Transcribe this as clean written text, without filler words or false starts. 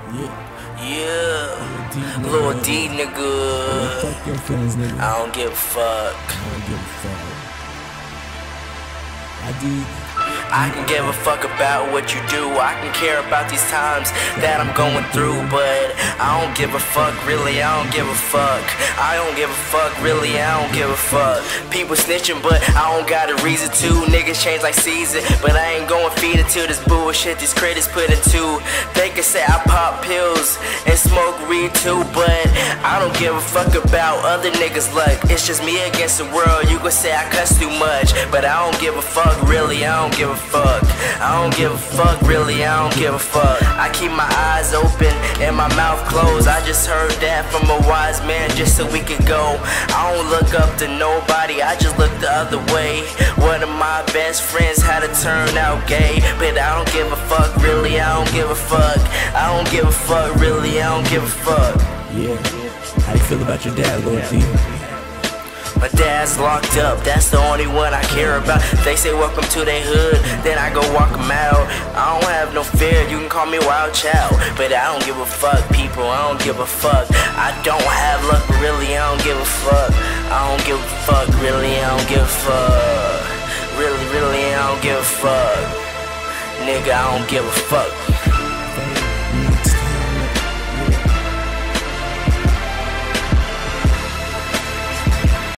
Yeah, Lil D, nigga. Fuck your friends, nigga. I don't give a fuck. I don't give a fuck. I can give a fuck about what you do. I can care about these times that I'm going through, but I don't give a fuck, really, I don't give a fuck. I don't give a fuck, really, I don't give a fuck. People snitching, but I don't got a reason to. Niggas change like season, but I ain't going feed into this bullshit these critics put into. They can say I pop pills and smoke weed too, but I don't give a fuck about other niggas' luck. It's just me against the world. You can say I cuss too much, but I don't give a fuck, really, I don't give a fuck. I don't give a fuck, really, I don't give a fuck. I keep my eyes open and my mouth closed. I just heard that from a wise man just so we could go. I don't look up to nobody, I just look the other way. One of my best friends had to turn out gay, but I don't give a fuck, really, I don't give a fuck. I don't give a fuck, really, I don't give a fuck. Yeah. How you feel about your dad, Lil D? My dad's locked up, that's the only one I care about. They say welcome to their hood, then I go walk them out. I don't have no fear, you can call me wild child, but I don't give a fuck, people, I don't give a fuck. I don't have luck, but really I don't give a fuck. I don't give a fuck, really I don't give a fuck. Really, I don't give a fuck. Nigga, I don't give a fuck.